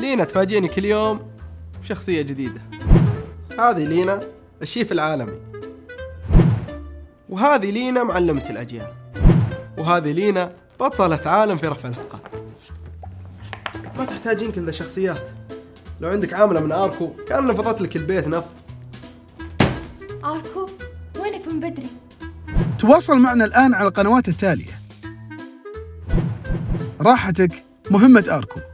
لينا تفاجئني كل يوم بشخصية جديدة. هذه لينا الشيف العالمي، وهذه لينا معلمة الأجيال، وهذه لينا بطلة عالم في رفع الأثقال. ما تحتاجين كل ذا شخصيات. لو عندك عاملة من آركو كان نفضت لك البيت نف. آركو وينك من بدري؟ تواصل معنا الآن على القنوات التالية. راحتك مهمة آركو.